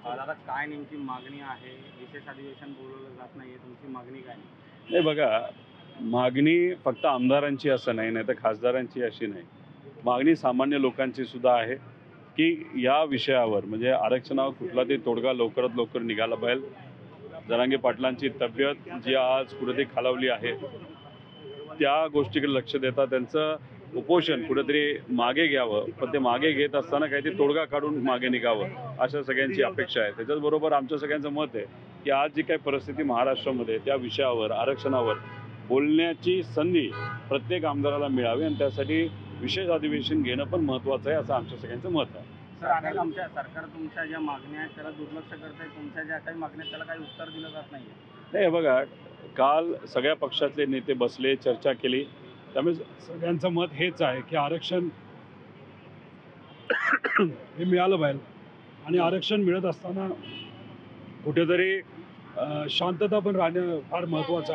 दादा काय नेमकी मागणी आहे? विशेष अधिवेशन बोलवलं जात नाहीये, तुमची मागणी काय? नाही बघा, मागणी फक्त आमदारांची असं नाही, नाही तर खासदारांची अशी नाही. मागणी सामान्य लोकांची सुद्धा आहे की या विषयावर म्हणजे आरक्षणावर कुठला तरी तोडगा लवकरात लवकर निघाला पाहिजे. जरांगे पाटलांची तब्येत जी आज कुठेतरी खालावली आहे, त्या गोष्टीकडे लक्ष देता त्यांचं उपोषण कुठेतरी मागे घ्यावं, पण ते मागे घेत असताना काहीतरी तोडगा काढून मागे निघावं अशा सगळ्यांची अपेक्षा आहे. त्याच्याचबरोबर आमच्या सगळ्यांचं मत आहे की आज जी काही परिस्थिती महाराष्ट्रामध्ये त्या विषयावर आरक्षणावर बोलण्याची संधी प्रत्येक आमदाराला मिळावी आणि त्यासाठी विशेष अधिवेशन घेणं पण महत्त्वाचं आहे असं आमच्या सगळ्यांचं मत आहे. सरकार तुमच्या ज्या मागण्या आहेत त्याला दुर्लक्ष करत आहे, तुमच्या ज्या काही मागण्या आहेत त्याला काही उत्तर दिलं जात नाहीये. नाही बघा, काल सगळ्या पक्षातले नेते बसले, चर्चा केली, त्यामुळे सगळ्यांचं मत हेच आहे की आरक्षण हे मिळालं पाहिजे आणि आरक्षण मिळत असताना कुठेतरी शांतता पण राहणं फार महत्त्वाचं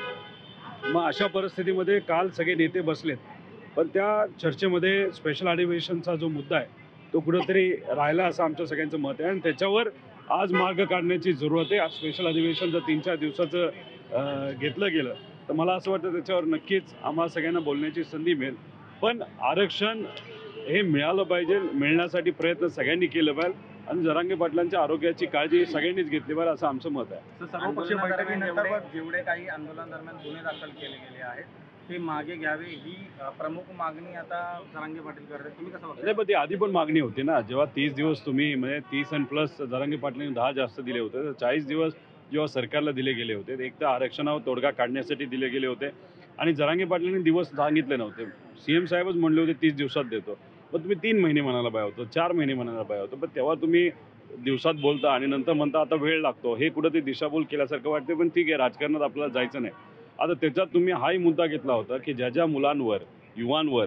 आहे. मग अशा परिस्थितीमध्ये काल सगळे नेते बसलेत, पण त्या चर्चेमध्ये स्पेशल अधिवेशनचा जो मुद्दा आहे तो कुठेतरी राहिला असं आमच्या सगळ्यांचं मत आहे आणि त्याच्यावर आज मार्ग काढण्याची जरूरत आहे. आज स्पेशल अधिवेशन जर 3-4 दिवसाचं घेतलं गेलं तर मला असं वाटतं त्याच्यावर नक्कीच आम्हाला सगळ्यांना बोलण्याची संधी मिळेल. पण आरक्षण हे मिळालं पाहिजे, मिळण्यासाठी प्रयत्न सगळ्यांनी केलं पाहिजे आणि जरांगे पाटलांच्या आरोग्याची काळजी सगळ्यांनीच घेतली पाहिजे असं आमचं मत आहे. सर्वपक्षीय बैठकीनंतर जेवढे काही आंदोलन दरम्यान गुन्हे दाखल केले गेले आहेत ते मागे घ्यावे ही प्रमुख मागणी आता जरांगे पाटील करतात. तुम्ही कसं बघता? नाही, पण ती आधी पण मागणी होती ना. जेव्हा 30 दिवस तुम्ही म्हणजे 30 आणि प्लस जरांगे पाटलांनी 10 जास्त दिले होते, तर 40 दिवस जेव्हा सरकारला दिले गेले होते, एक तर आरक्षणावर तोडगा काढण्यासाठी दिले गेले होते आणि जरांगे पाटलांनी दिवस सांगितले नव्हते. CM साहेबच म्हणले होते 30 दिवसात देतो, पण तुम्ही 3 महिने म्हणायला पाहिजे होतं, 4 महिने म्हणायला पाहिजे होतं. पण तेव्हा तुम्ही दिवसात बोलता आणि नंतर म्हणता आता वेळ लागतो, हे कुठंतरी दिशाभूल केल्यासारखं वाटते. पण ठीक आहे, राजकारणात आपल्याला जायचं नाही. आता त्याच्यात तुम्ही हाही मुद्दा घेतला होता की ज्या मुलांवर, युवांवर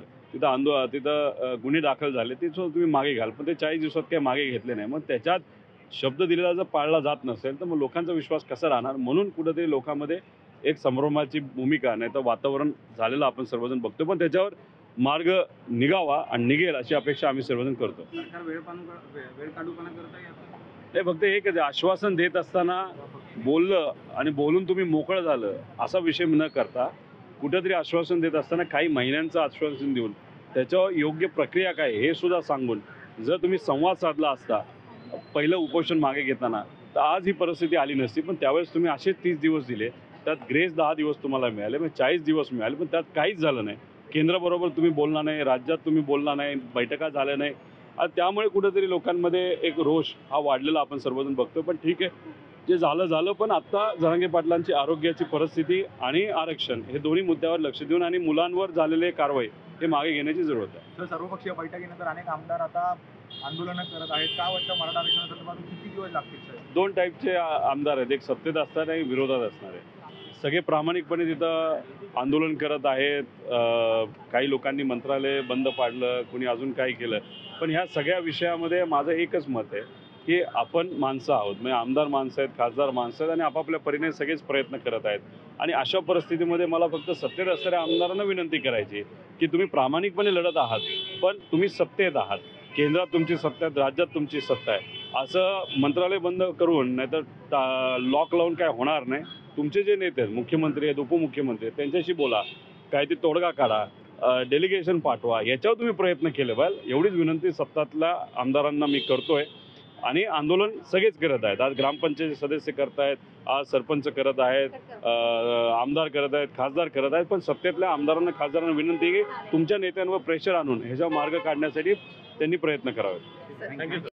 तिथं गुन्हे दाखल झाले ते तुम्ही मागे घ्याल, पण ते 40 दिवसात काही मागे घेतले नाही. मग त्याच्यात शब्द दिलेला जर पाळला जात नसेल तर मग लोकांचा विश्वास कसा राहणार? म्हणून कुठेतरी लोकांमध्ये एक संभ्रमाची भूमिका, नाही तर वातावरण झालेलं आपण सर्वजण बघतो, पण त्याच्यावर मार्ग निघावा आणि निघेल अशी अपेक्षा आम्ही सर्वजण करतो. सरकार वेळ काढूपणा करत आहे. ते फक्त एकच आहे, आश्वासन देत असताना बोललं आणि बोलून तुम्ही मोकळं झालं असा विषय न करता कुठेतरी आश्वासन देत असताना काही महिन्यांचं आश्वासन देऊन त्याच्यावर योग्य प्रक्रिया काय हे सुद्धा सांगून जर तुम्ही संवाद साधला असता पहिलं उपोषण मागे घेताना, तर आज ही परिस्थिती आली नसती. पण त्यावेळेस तुम्ही असेच 30 दिवस दिले, त्यात ग्रेस 10 दिवस तुम्हाला मिळाले, मग 40 दिवस मिळाले, पण त्यात काहीच झालं नाही. केंद्राबरोबर तुम्ही बोलला नाही, राज्यात तुम्ही बोलला नाही, बैठका झाल्या नाही आणि त्यामुळे कुठेतरी लोकांमध्ये एक रोष हा वाढलेला आपण सर्वजण बघतो. पण ठीक आहे, जे झालं, पण आत्ता जरांगे पाटलांची आरोग्याची परिस्थिती आणि आरक्षण हे दोन्ही मुद्द्यावर लक्ष देऊन आणि मुलांवर झालेले कारवाई हे मागे घेण्याची जरूरत आहे. तर सर्वपक्षीय बैठकीनंतर अनेक आमदार आता आंदोलनं करत आहेत. काय वाटतं मराठा आरक्षणासंदर्भात किती दिवस लागतील? 2 टाईपचे आमदार आहेत, एक सत्तेत असणार आणि विरोधात असणार आहे. सगळे प्रामाणिकपणे तिथं आंदोलन करत आहेत. काही लोकांनी मंत्रालय बंद पाडलं, कोणी अजून काही केलं, पण ह्या सगळ्या विषयामध्ये माझं एकच मत आहे की आपण माणसं आहोत, म्हणजे आमदार माणसं आहेत, खासदार माणसं आहेत आणि आपापल्या परीने सगळेच प्रयत्न करत आहेत. आणि अशा परिस्थितीमध्ये मला फक्त सत्तेत असणाऱ्या आमदारांना विनंती करायची की तुम्ही प्रामाणिकपणे लढत आहात, पण तुम्ही सत्तेत आहात, केंद्रात तुमची सत्ता आहे, राज्यात तुमची सत्ता आहे. असं मंत्रालय बंद करून नाहीतर लॉक लावून काय होणार नाही. तुमचे जे नेते आहेत, मुख्यमंत्री आहेत, उपमुख्यमंत्री आहेत, त्यांच्याशी बोला, काय ते तोडगा काढा, डेलिगेशन पाठवा, याच्यावर तुम्ही प्रयत्न केले पाहिजे. एवढीच विनंती सत्तातल्या आमदारांना मी करतोय. आणि आंदोलन सगळेच करत आहेत. आज ग्रामपंचायत सदस्य करत आहेत, आज सरपंच करत आहेत, आमदार करत आहेत, खासदार करत आहेत, पण सत्तेतल्या आमदारांना खासदारांना विनंती आहे की तुमच्या नेत्यांवर प्रेशर आणून ह्याचा मार्ग काढण्यासाठी त्यांनी प्रयत्न करावे. थँक्यू.